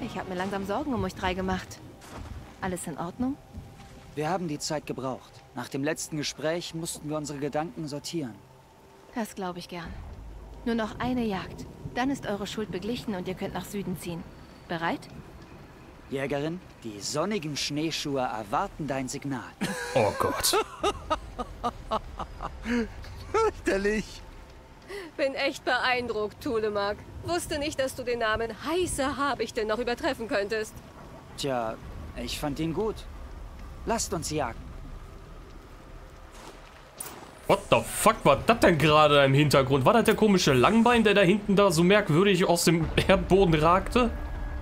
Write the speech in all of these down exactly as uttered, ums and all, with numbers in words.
Ich habe mir langsam Sorgen um euch drei gemacht. Alles in Ordnung? Wir haben die Zeit gebraucht. Nach dem letzten Gespräch mussten wir unsere Gedanken sortieren. Das glaube ich gern. Nur noch eine Jagd. Dann ist eure Schuld beglichen und ihr könnt nach Süden ziehen. Bereit? Jägerin, die sonnigen Schneeschuhe erwarten dein Signal. Oh Gott. Fürchterlich. Bin echt beeindruckt, Tulemark. Wusste nicht, dass du den Namen Heiße Habichte noch übertreffen könntest. Tja, ich fand ihn gut. Lasst uns jagen. What the fuck war das denn gerade im Hintergrund? War das der komische Langbein, der da hinten da so merkwürdig aus dem Erdboden ragte?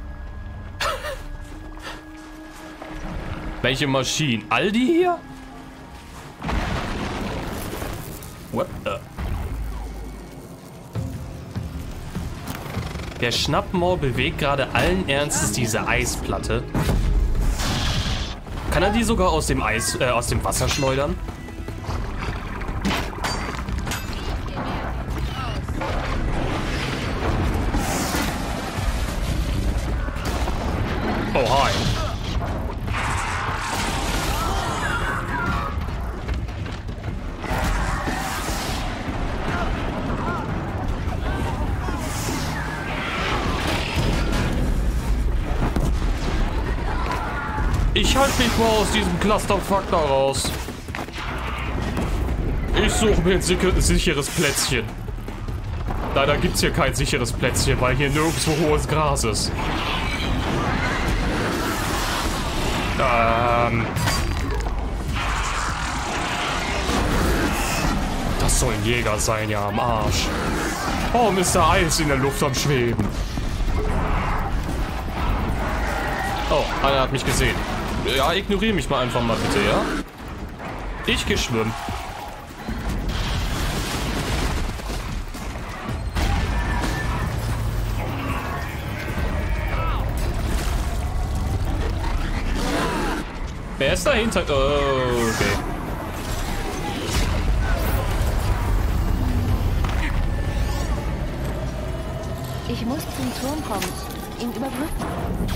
Welche Maschinen? Aldi hier? What the? Der Schnappmaul bewegt gerade allen Ernstes diese Eisplatte. Kann er die sogar aus dem Eis, äh, aus dem Wasser schleudern? Oh, hi. Ich halte mich mal aus diesem Clusterfuck da raus. Ich suche mir ein sicheres Plätzchen. Leider gibt es hier kein sicheres Plätzchen, weil hier nirgendwo hohes Gras ist. Ähm. Das soll ein Jäger sein, ja, am Arsch. Warum ist da Eis in der Luft am Schweben? Oh, einer hat mich gesehen. Ja, ignoriere mich mal einfach mal bitte, ja? Ich geh schwimmen. Wer ist dahinter? Oh, okay. Ich muss zum Turm kommen. Ihn überbrücken.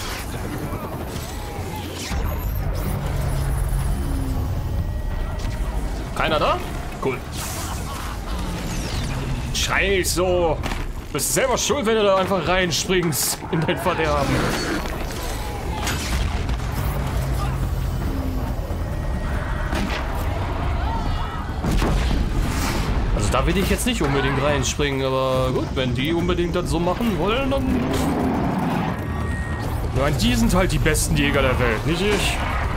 Keiner da? Cool. Scheiß so. Du bist selber schuld, wenn du da einfach reinspringst in dein Verderben. Also da will ich jetzt nicht unbedingt reinspringen, aber gut, wenn die unbedingt das so machen wollen, dann... Nein, die sind halt die besten Jäger der Welt, nicht ich.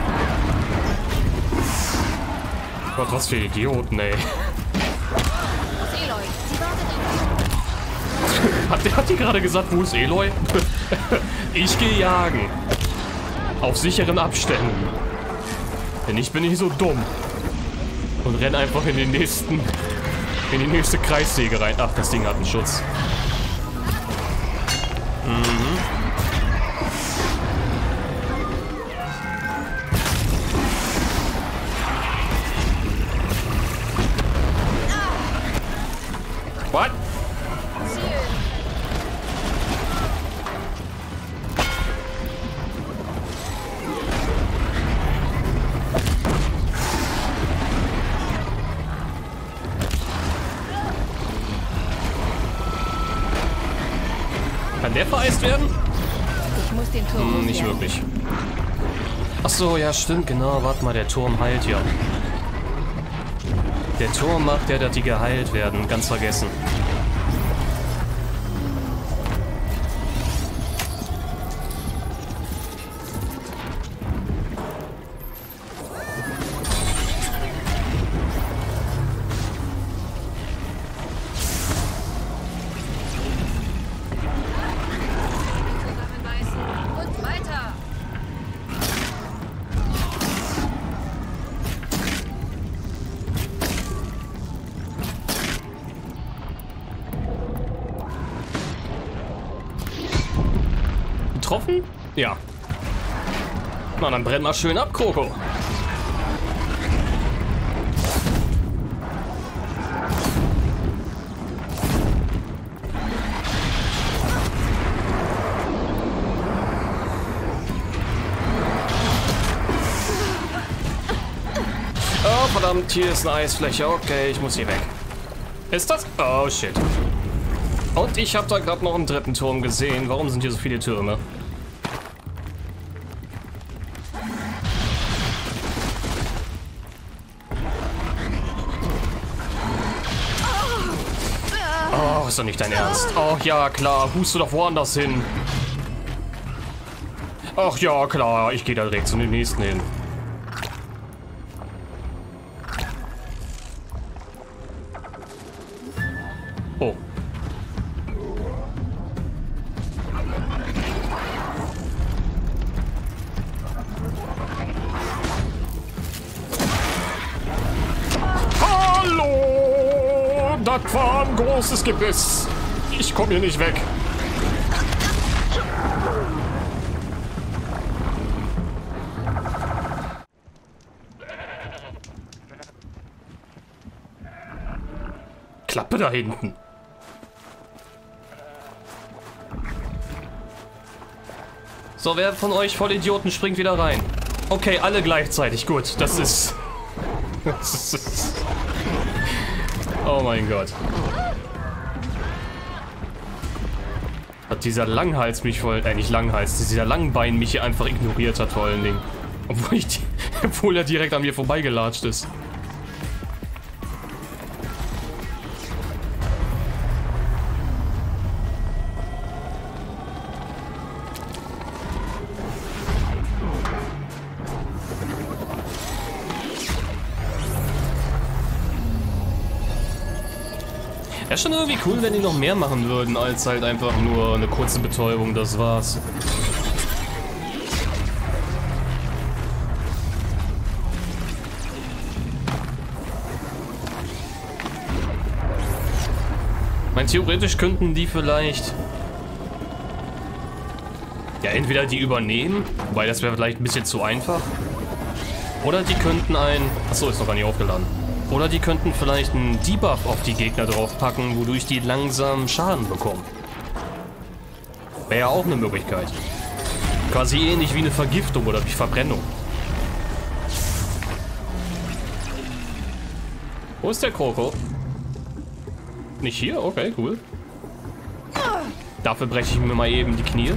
Gott, was für Idioten, ey. Hat, der, hat die gerade gesagt, wo ist Eloy? Ich gehe jagen. Auf sicheren Abständen. Denn ich bin nicht so dumm. Und renn einfach in den nächsten... in die nächste Kreissäge rein. Ach, das Ding hat einen Schutz. Mhm. What? Kann der vereist werden? Ich muss den Turm Hm, nicht wirklich. Ach so, ja stimmt, genau. Warte mal, der Turm heilt ja. Der Turm macht ja, dass die geheilt werden. Ganz vergessen. Und weiter. Getroffen? Ja. Na, dann brenn mal schön ab, Kroko. verdammt, hier ist eine Eisfläche. Okay, ich muss hier weg. Ist das? Oh, shit. Und ich habe da gerade noch einen dritten Turm gesehen. Warum sind hier so viele Türme? Oh, ist doch nicht dein Ernst. Oh, ja, klar. Hust du doch woanders hin. Ach ja, klar. Ich gehe da direkt zu dem nächsten hin. Oh. Hallo! Das war ein großes Gebiss. Ich komme hier nicht weg. Klappe da hinten. So, wer von euch Vollidioten springt wieder rein? Okay, alle gleichzeitig. Gut, das ist... Das ist... Oh mein Gott. Hat dieser Langhals mich voll... Äh, nicht Langhals. Dieser Langbein mich hier einfach ignoriert hat vor allen Dingen. Obwohl, ich, obwohl er direkt an mir vorbeigelatscht ist. Wäre schon irgendwie cool, wenn die noch mehr machen würden, als halt einfach nur eine kurze Betäubung, das war's. Ich meine, theoretisch könnten die vielleicht... Ja, entweder die übernehmen, wobei das wäre vielleicht ein bisschen zu einfach. Oder die könnten ein... Achso, ist noch gar nicht aufgeladen. Oder die könnten vielleicht einen Debuff auf die Gegner draufpacken, wodurch die langsam Schaden bekommen. Wäre ja auch eine Möglichkeit. Quasi ähnlich wie eine Vergiftung oder wie Verbrennung. Wo ist der Kroko? Nicht hier? Okay, cool. Dafür breche ich mir mal eben die Knie.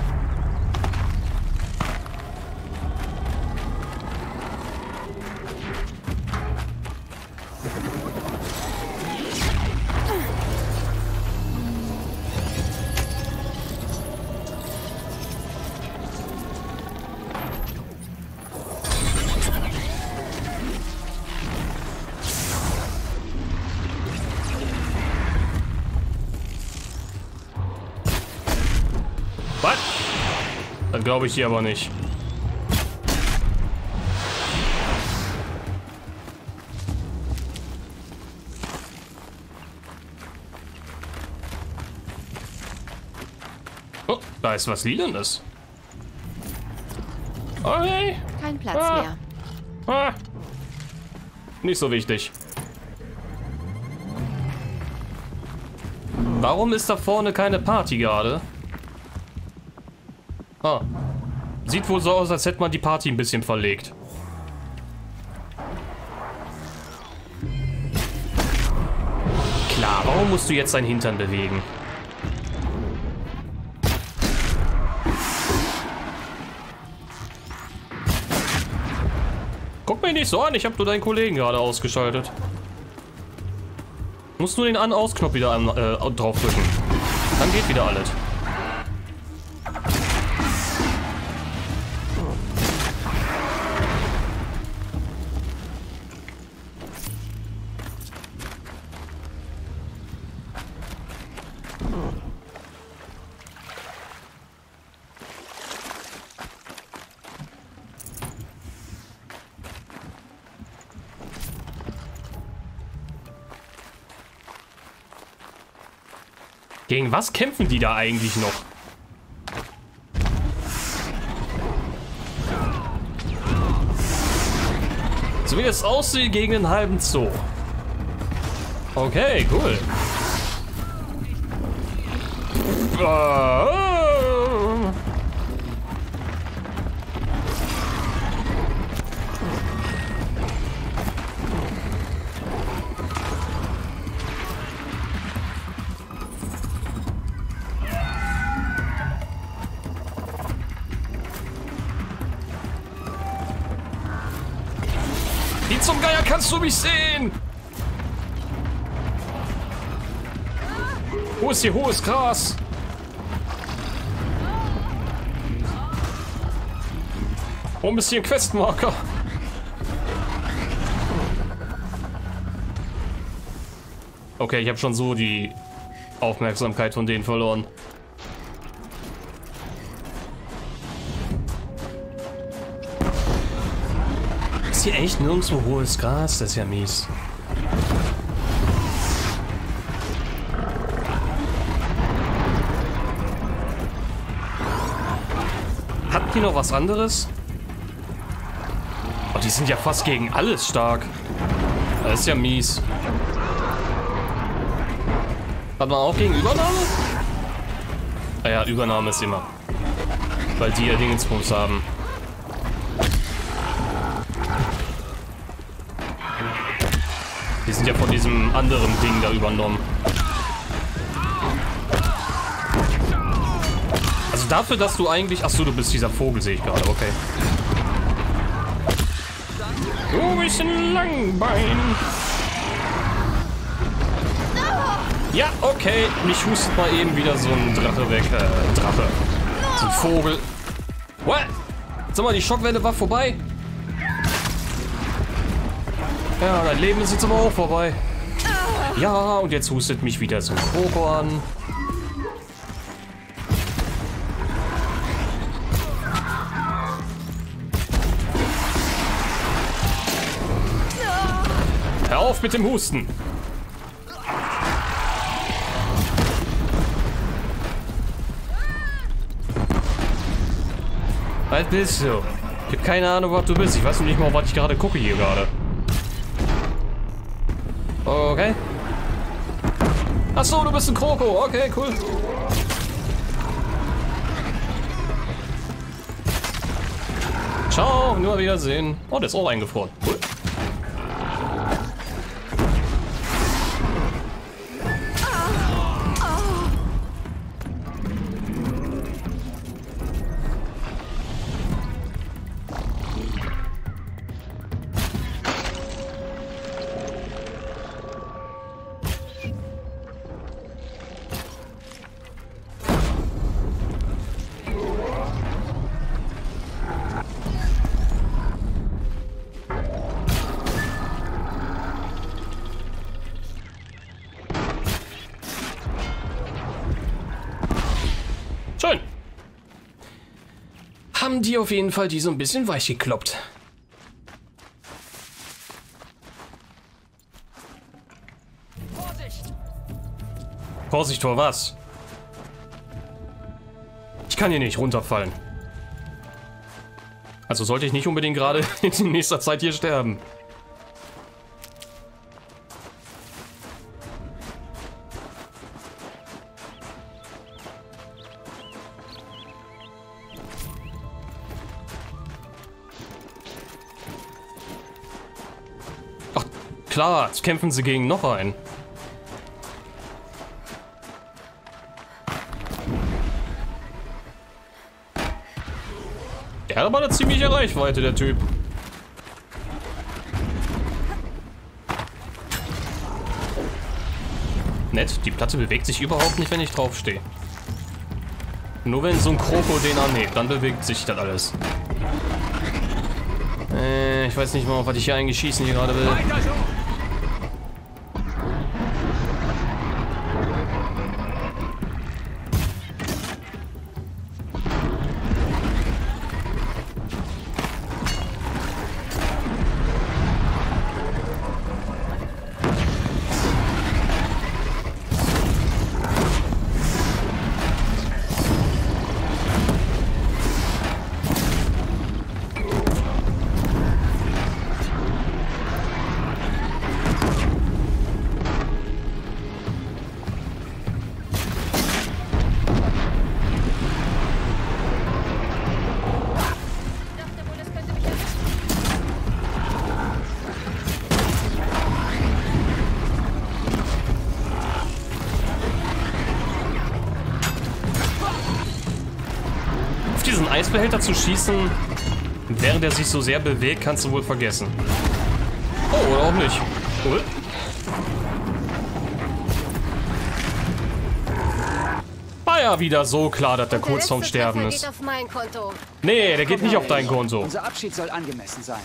Was? Das glaube ich dir aber nicht. Oh, da ist was Lilanes. Okay. Kein Platz Ah. mehr. Ah. Nicht so wichtig. Warum ist da vorne keine Party gerade? Ah. Sieht wohl so aus, als hätte man die Party ein bisschen verlegt. Klar, warum musst du jetzt deinen Hintern bewegen? Guck mich nicht so an, ich habe nur deinen Kollegen gerade ausgeschaltet. Musst nur den An-Aus-Knopf wieder an, äh, draufdrücken. Dann geht wieder alles. Gegen was kämpfen die da eigentlich noch? So wie es aussieht, gegen einen halben Zoo. Okay, cool. Ah. zum Geier kannst du mich sehen? Wo ist hier hohes Gras? Warum ist hier ein Questmarker? Okay, ich habe schon so die Aufmerksamkeit von denen verloren. Ist hier echt nirgendwo hohes Gras? Das ist ja mies. Hatten die noch was anderes? Oh, die sind ja fast gegen alles stark. Das ist ja mies. Hat man auch gegen Übernahme? Ah ja, Übernahme ist immer. Weil die ja Dingensbums haben. Die sind ja von diesem anderen Ding da übernommen. Also dafür, dass du eigentlich... Achso, du bist dieser Vogel, sehe ich gerade. Okay. Du bist ein Langbein. Ja, okay. Mich hustet mal eben wieder so ein Drache weg. Äh, Drache. So ein Vogel. What? Sag mal, die Schockwelle war vorbei. Ja, dein Leben ist jetzt aber auch vorbei. Ja, und jetzt hustet mich wieder so ein Kroko an. Hör auf mit dem Husten. Was bist du? Ich hab keine Ahnung, was du bist. Ich weiß nicht mal, was ich gerade gucke hier gerade. Okay. Achso, du bist ein Kroko. Okay, cool. Ciao, nur wiedersehen. Oh, der ist auch eingefroren. Cool. Schön. Haben die auf jeden Fall die so ein bisschen weich gekloppt. Vorsicht! Vorsicht vor was? Ich kann hier nicht runterfallen. Also sollte ich nicht unbedingt gerade in nächster Zeit hier sterben. Klar, jetzt kämpfen sie gegen noch einen. Der hat aber eine ziemliche Reichweite, der Typ. Nett, die Platte bewegt sich überhaupt nicht, wenn ich draufstehe. Nur wenn so ein Kroko den anhebt, dann bewegt sich das alles. Äh, ich weiß nicht mal, was ich hier eigentlich schießen hier gerade will. Eisbehälter zu schießen, während er sich so sehr bewegt, kannst du wohl vergessen. Oh, oder auch nicht. Cool. War ja wieder so klar, dass der Und kurz vorm letzte Sterben Treffer ist. geht auf mein Konto. Nee, der geht Komm nicht her, auf dein Aloy. Konto. Unser Abschied soll angemessen sein.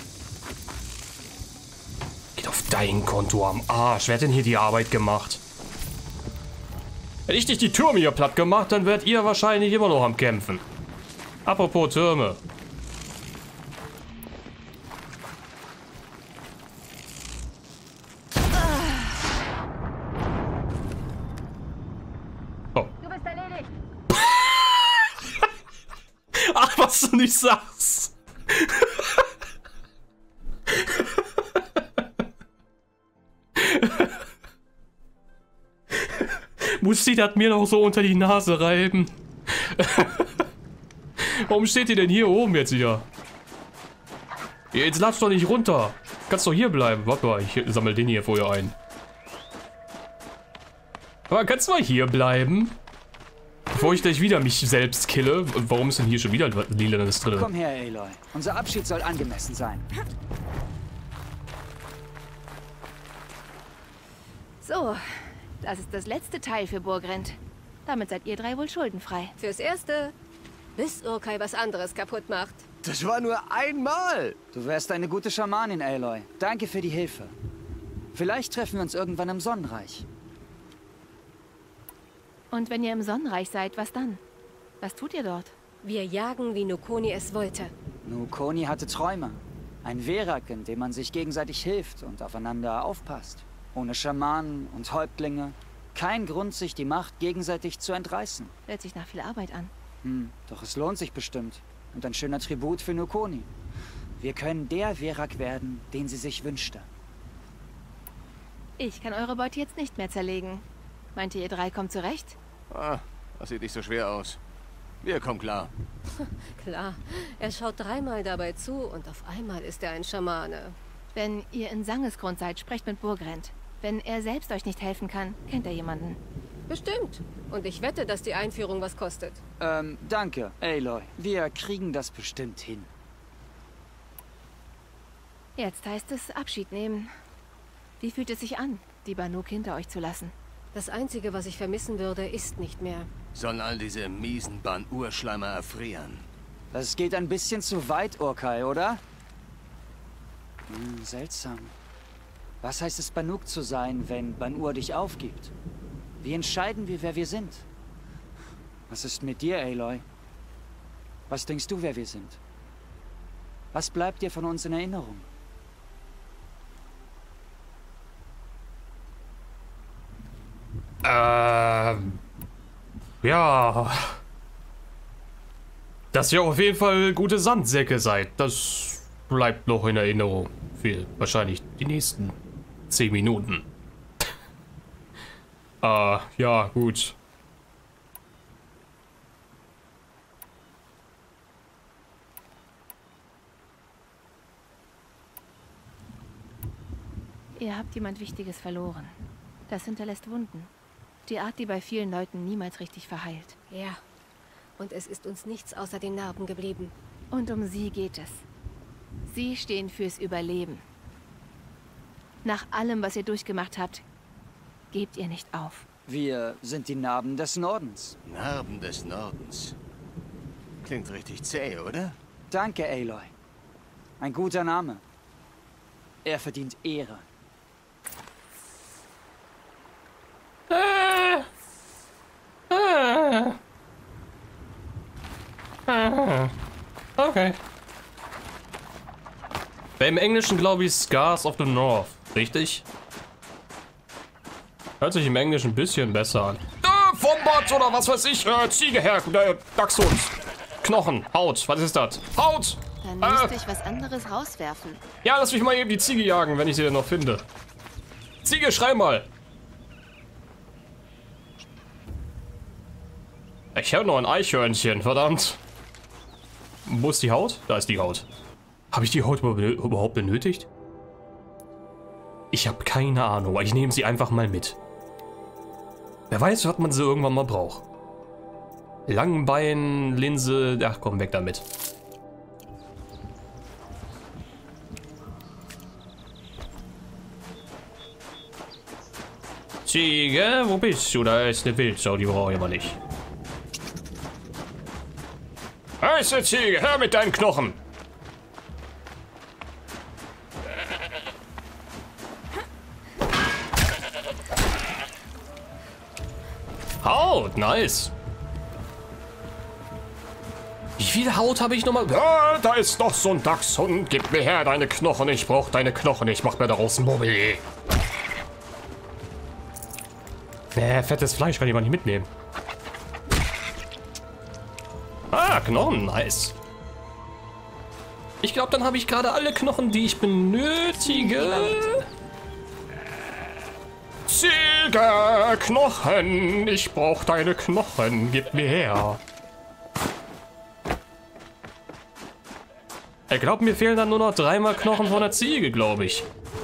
Geht auf dein Konto am Arsch. Wer hat denn hier die Arbeit gemacht? Hätte ich nicht die Türme hier platt gemacht, dann wärt ihr wahrscheinlich immer noch am Kämpfen. Apropos Türme. Oh. Du bist erledigt. Ach, was du nicht sagst. Muss sie das mir noch so unter die Nase reiben? Warum steht ihr denn hier oben jetzt wieder? Jetzt latsch doch nicht runter. Kannst doch hier bleiben. Warte mal, ich sammle den hier vorher ein. Aber kannst du mal hier bleiben? Bevor ich gleich wieder mich selbst kille. Warum ist denn hier schon wieder Lilanes drin? Komm her, Aloy. Unser Abschied soll angemessen sein. So, das ist das letzte Teil für Burgrend. Damit seid ihr drei wohl schuldenfrei. Fürs Erste, bis Urkai was anderes kaputt macht. Das war nur einmal. Du wärst eine gute Schamanin, Aloy. Danke für die Hilfe. Vielleicht treffen wir uns irgendwann im Sonnenreich. Und wenn ihr im Sonnenreich seid, was dann? Was tut ihr dort? Wir jagen, wie Nukoni es wollte. Nukoni hatte Träume. Ein Verak, in dem man sich gegenseitig hilft und aufeinander aufpasst. Ohne Schamanen und Häuptlinge. Kein Grund, sich die Macht gegenseitig zu entreißen. Hört sich nach viel Arbeit an. Hm, doch es lohnt sich bestimmt. Und ein schöner Tribut für Nukoni. Wir können der Verak werden, den sie sich wünschte. Ich kann eure Beute jetzt nicht mehr zerlegen. Meint ihr, ihr drei kommt zurecht? Ah, das sieht nicht so schwer aus. Wir kommen klar. Klar, er schaut dreimal dabei zu und auf einmal ist er ein Schamane. Wenn ihr in Sangesgrund seid, sprecht mit Burgrend. Wenn er selbst euch nicht helfen kann, kennt er jemanden. Bestimmt. Und ich wette, dass die Einführung was kostet. Ähm, danke, Aloy. Wir kriegen das bestimmt hin. Jetzt heißt es Abschied nehmen. Wie fühlt es sich an, die Banuk hinter euch zu lassen? Das Einzige, was ich vermissen würde, ist nicht mehr. Sollen all diese miesen Ban-Urschleimer erfrieren? Das geht ein bisschen zu weit, Urkai, oder? Hm, seltsam. Was heißt es, Banuk zu sein, wenn Ban-Ur dich aufgibt? Wie entscheiden wir, wer wir sind? Was ist mit dir, Aloy? Was denkst du, wer wir sind? Was bleibt dir von uns in Erinnerung? Ähm. Ja. Dass ihr auf jeden Fall gute Sandsäcke seid, das bleibt noch in Erinnerung. Für wahrscheinlich die nächsten zehn Minuten. Ah, äh, ja, gut. Ihr habt jemand Wichtiges verloren. Das hinterlässt Wunden. Die Art, die bei vielen Leuten niemals richtig verheilt. Ja. Und es ist uns nichts außer den Narben geblieben. Und um sie geht es. Sie stehen fürs Überleben. Nach allem, was ihr durchgemacht habt, gebt ihr nicht auf. Wir sind die Narben des Nordens. Narben des Nordens. Klingt richtig zäh, oder? Danke, Aloy. Ein guter Name. Er verdient Ehre. Ah. Ah. Ah. Okay. Im Englischen glaube ich Scars of the North, richtig? Hört sich im Englischen ein bisschen besser an. Äh, Wombat oder was weiß ich, äh, Ziege her, äh, Dachshund, Knochen, Haut, was ist das? Haut! Dann Äh. müsste ich was anderes rauswerfen. Ja, lass mich mal eben die Ziege jagen, wenn ich sie denn noch finde. Ziege, schrei mal! Ich habe noch ein Eichhörnchen, verdammt. Wo ist die Haut? Da ist die Haut. Habe ich die Haut überhaupt benötigt? Ich habe keine Ahnung, aber ich nehme sie einfach mal mit. Wer weiß, was man sie irgendwann mal braucht. Langbein, Linse, ach komm, weg damit. Ziege, wo bist du? Da ist eine Wildsau, die brauche ich aber nicht. Heiße Ziege, hör mit deinen Knochen! Haut, nice. Wie viel Haut habe ich nochmal? Ja, da ist noch so ein Dachshund. Gib mir her deine Knochen. Ich brauche deine Knochen. Ich mach mir daraus Mobbel. Nee, fettes Fleisch kann ich mal nicht mitnehmen. Ah, Knochen, nice. Ich glaube, dann habe ich gerade alle Knochen, die ich benötige. Ziege, Knochen. Ich brauche deine Knochen. Gib mir her. Ich glaube, mir fehlen dann nur noch dreimal Knochen von der Ziege, glaube ich.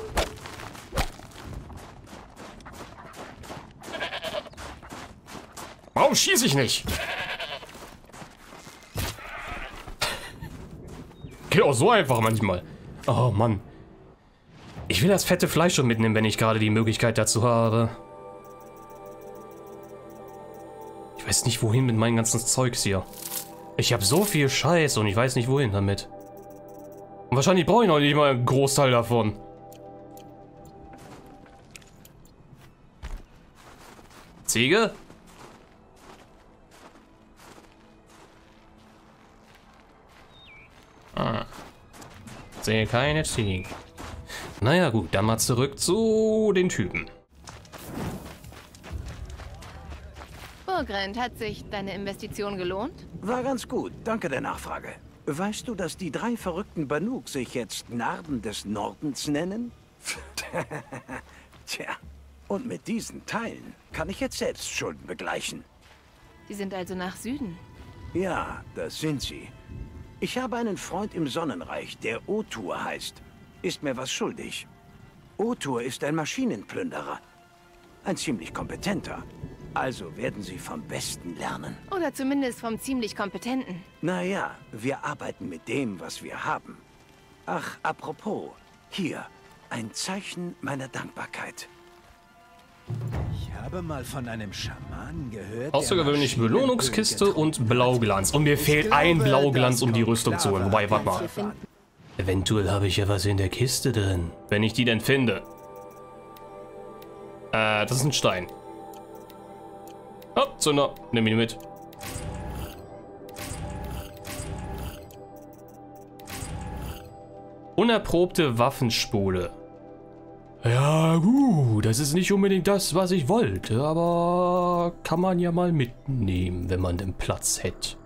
Warum schieße ich nicht? Geht auch so einfach manchmal. Oh Mann. Ich will das fette Fleisch schon mitnehmen, wenn ich gerade die Möglichkeit dazu habe. Ich weiß nicht, wohin mit meinem ganzen Zeugs hier. Ich habe so viel Scheiß und ich weiß nicht, wohin damit. Und wahrscheinlich brauche ich noch nicht mal einen Großteil davon. Ziege? Ah. Sehe keine Ziege. Naja gut, dann mal zurück zu den Typen. Burgrand, hat sich deine Investition gelohnt? War ganz gut, danke der Nachfrage. Weißt du, dass die drei verrückten Banuk sich jetzt Narben des Nordens nennen? Tja, und mit diesen Teilen kann ich jetzt selbst Schulden begleichen. Die sind also nach Süden. Ja, das sind sie. Ich habe einen Freund im Sonnenreich, der Otur heißt. Ist mir was schuldig. Otur ist ein Maschinenplünderer. Ein ziemlich kompetenter. Also werden Sie vom Besten lernen. Oder zumindest vom ziemlich Kompetenten. Naja, wir arbeiten mit dem, was wir haben. Ach, apropos, hier, ein Zeichen meiner Dankbarkeit. Ich habe mal von einem Schamanen gehört. Außergewöhnliche Belohnungskiste und Blauglanz. Und mir fehlt ein Blauglanz, um die Rüstung zu holen. Wobei, warte mal. Eventuell habe ich ja was in der Kiste drin. Wenn ich die denn finde. Äh, das ist ein Stein. Oh, Zunder. Nimm ihn mit. Unerprobte Waffenspule. Ja gut, das ist nicht unbedingt das, was ich wollte, aber kann man ja mal mitnehmen, wenn man den Platz hätte.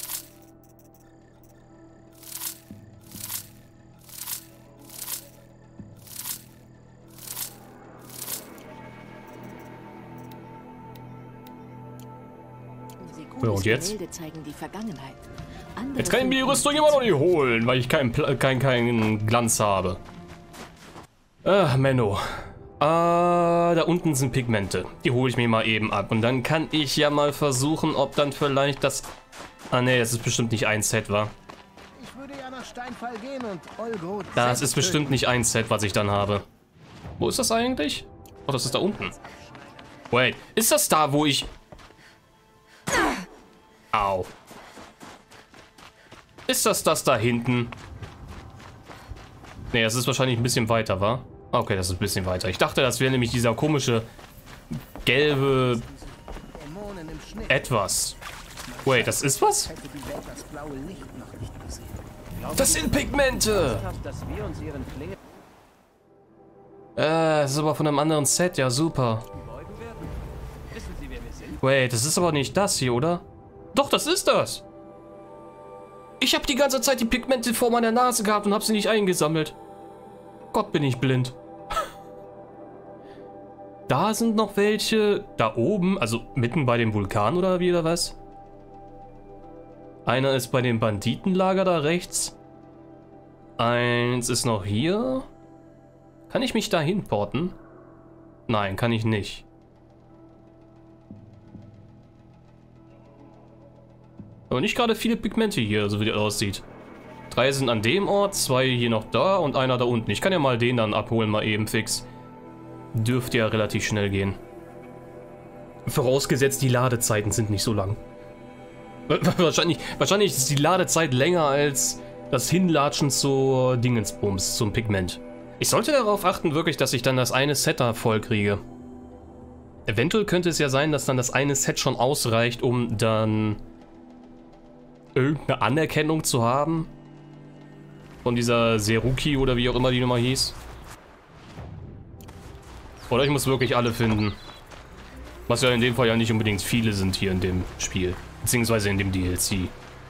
Ja, und jetzt? Jetzt kann ich mir die Rüstung immer noch nicht holen, weil ich keinen kein, kein Glanz habe. Ach, Menno. Ah, da unten sind Pigmente. Die hole ich mir mal eben ab. Und dann kann ich ja mal versuchen, ob dann vielleicht das... Ah, ne, das ist bestimmt nicht ein Set, wa? Ich würde ja nach Steinfall gehen und Olgo... Das ist bestimmt nicht ein Set, was ich dann habe. Wo ist das eigentlich? Oh, das ist da unten. Wait, ist das da, wo ich... Au. Ist das das da hinten? Ne, das ist wahrscheinlich ein bisschen weiter, wa? Okay, das ist ein bisschen weiter. Ich dachte, das wäre nämlich dieser komische gelbe etwas. Wait, das ist was? Das sind Pigmente! Äh, das ist aber von einem anderen Set, ja super. Wait, das ist aber nicht das hier, oder? Doch, das ist das! Ich habe die ganze Zeit die Pigmente vor meiner Nase gehabt und habe sie nicht eingesammelt. Gott, bin ich blind. Da sind noch welche. Da oben, also mitten bei dem Vulkan oder wie oder was? Einer ist bei dem Banditenlager da rechts. Eins ist noch hier. Kann ich mich da hinporten? Nein, kann ich nicht. Aber nicht gerade viele Pigmente hier, so wie das aussieht. Drei sind an dem Ort, zwei hier noch da und einer da unten. Ich kann ja mal den dann abholen, mal eben fix. Dürfte ja relativ schnell gehen. Vorausgesetzt, die Ladezeiten sind nicht so lang. Wahrscheinlich, wahrscheinlich ist die Ladezeit länger als das Hinlatschen zur Dingensbums, zum Pigment. Ich sollte darauf achten, wirklich, dass ich dann das eine Set da voll kriege. Eventuell könnte es ja sein, dass dann das eine Set schon ausreicht, um dann irgendeine Anerkennung zu haben. Von dieser Seruki oder wie auch immer die Nummer hieß. Oder ich muss wirklich alle finden. Was ja in dem Fall ja nicht unbedingt viele sind hier in dem Spiel. Beziehungsweise in dem D L C.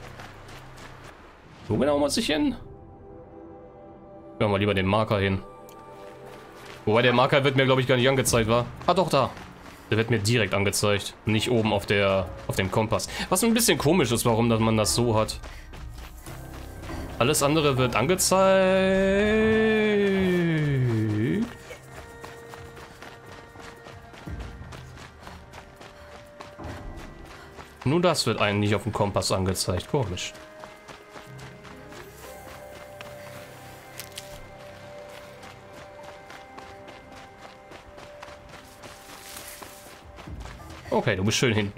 Wo genau muss ich hin? Ja, mal lieber den Marker hin. Wobei der Marker wird mir, glaube ich, gar nicht angezeigt, war. Ah, doch, da. Der wird mir direkt angezeigt. Nicht oben auf der auf dem Kompass. Was ein bisschen komisch ist, warum dass man das so hat. Alles andere wird angezeigt. Nur das wird einem nicht auf dem Kompass angezeigt. Komisch. Okay, du bist schön hinten.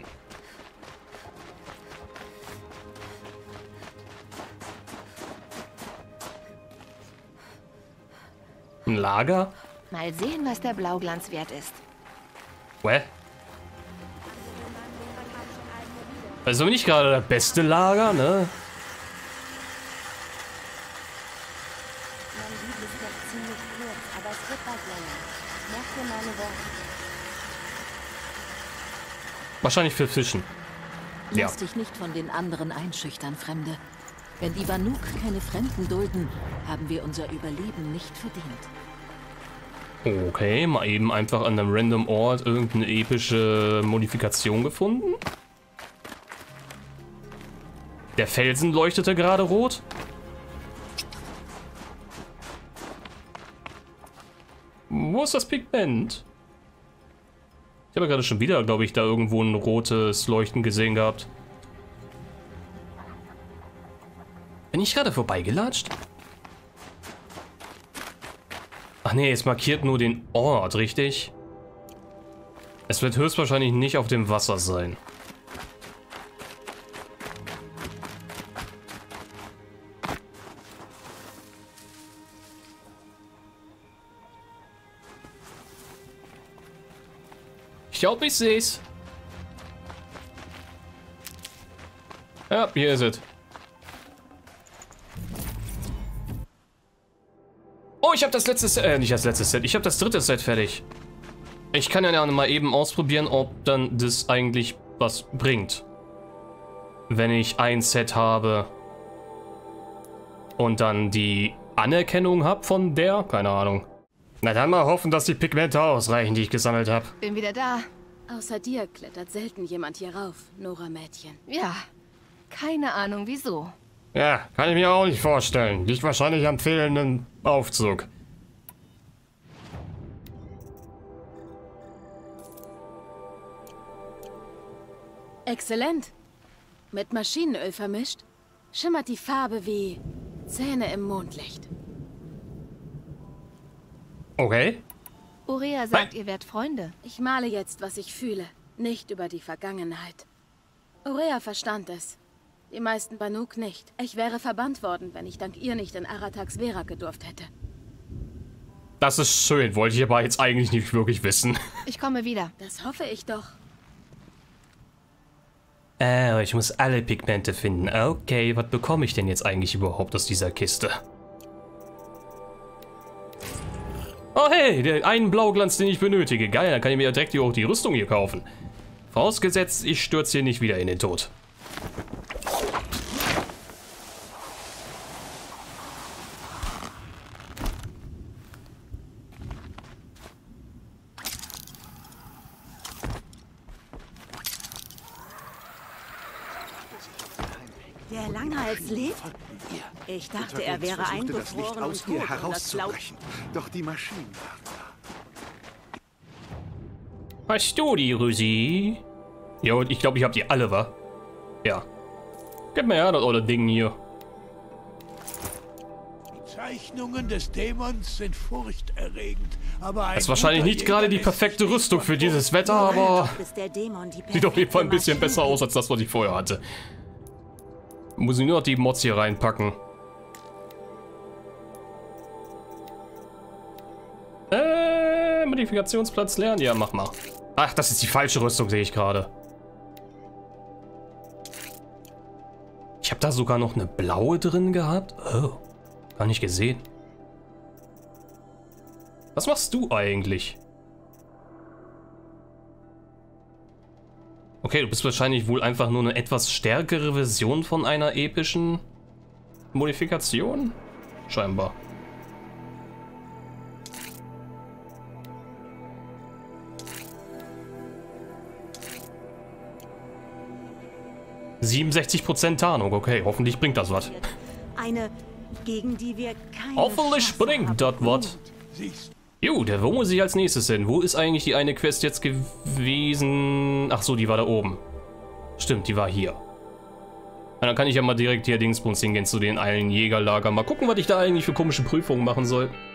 Ein Lager? Mal sehen, was der Blauglanz wert ist. Hä? Also nicht gerade das beste Lager, ne? Wahrscheinlich für Fischen. Ja. Lass dich nicht von den anderen einschüchtern, Fremde. Wenn die Banuk keine Fremden dulden, haben wir unser Überleben nicht verdient. Okay, mal eben einfach an einem random Ort irgendeine epische Modifikation gefunden. Der Felsen leuchtete gerade rot. Wo ist das Pigment? Ich habe gerade schon wieder, glaube ich, da irgendwo ein rotes Leuchten gesehen gehabt. Bin ich gerade vorbeigelatscht? Ach nee, es markiert nur den Ort, richtig? Es wird höchstwahrscheinlich nicht auf dem Wasser sein. Ich glaube, ich sehe es. Ja, hier ist es. Oh, ich habe das letzte Set, äh, nicht das letzte Set, ich habe das dritte Set fertig. Ich kann ja mal eben ausprobieren, ob dann das eigentlich was bringt. Wenn ich ein Set habe und dann die Anerkennung habe von der, keine Ahnung. Na dann mal hoffen, dass die Pigmente ausreichen, die ich gesammelt habe. Bin wieder da. Außer dir klettert selten jemand hier rauf, Nora-Mädchen. Ja, keine Ahnung wieso. Ja, kann ich mir auch nicht vorstellen. Liegt wahrscheinlich am fehlenden Aufzug. Exzellent. Mit Maschinenöl vermischt, schimmert die Farbe wie Zähne im Mondlicht. Okay. Ourea sagt, ihr werdet Freunde. Ich male jetzt, was ich fühle, nicht über die Vergangenheit. Ourea verstand es. Die meisten Banuk nicht. Ich wäre verbannt worden, wenn ich dank ihr nicht in Aratax Vera gedurft hätte. Das ist schön, wollte ich aber jetzt eigentlich nicht wirklich wissen. Ich komme wieder. Das hoffe ich doch. Äh, ich muss alle Pigmente finden. Okay, was bekomme ich denn jetzt eigentlich überhaupt aus dieser Kiste? Oh hey, der einen Blauglanz, den ich benötige. Geil, dann kann ich mir ja direkt auch die Rüstung hier kaufen. Vorausgesetzt, ich stürze hier nicht wieder in den Tod. Der Langhals lebt? Ich dachte, er wäre eingefroren und tot, um das Blau... Doch die Maschinen waren da. Hast du die, Rüsi? Ja, und ich glaube, ich habe die alle, wa? Ja. Gib mir her das olle Ding hier. Zeichnungen des Dämons sind furchterregend. Aber ein Das ist wahrscheinlich nicht gerade die perfekte Rüstung für dieses Wetter, aber sieht auf jeden Fall ein bisschen besser aus als das, was ich vorher hatte. Muss ich nur noch die Mods hier reinpacken. Äh, Modifikationsplatz lernen? Ja, mach mal. Ach, das ist die falsche Rüstung, sehe ich gerade. Ich habe da sogar noch eine blaue drin gehabt. Oh, gar nicht gesehen. Was machst du eigentlich? Okay, du bist wahrscheinlich wohl einfach nur eine etwas stärkere Version von einer epischen Modifikation? Scheinbar. siebenundsechzig Prozent Tarnung, okay, hoffentlich bringt das was. Eine, gegen die wir keine Hoffentlich Chance bringt das haben. was. Jo, der, wo muss ich als nächstes hin? Wo ist eigentlich die eine Quest jetzt gewesen? Ach so, die war da oben. Stimmt, die war hier. Na, dann kann ich ja mal direkt hier Dingsbums hingehen zu den allen Jägerlager. Mal gucken, was ich da eigentlich für komische Prüfungen machen soll.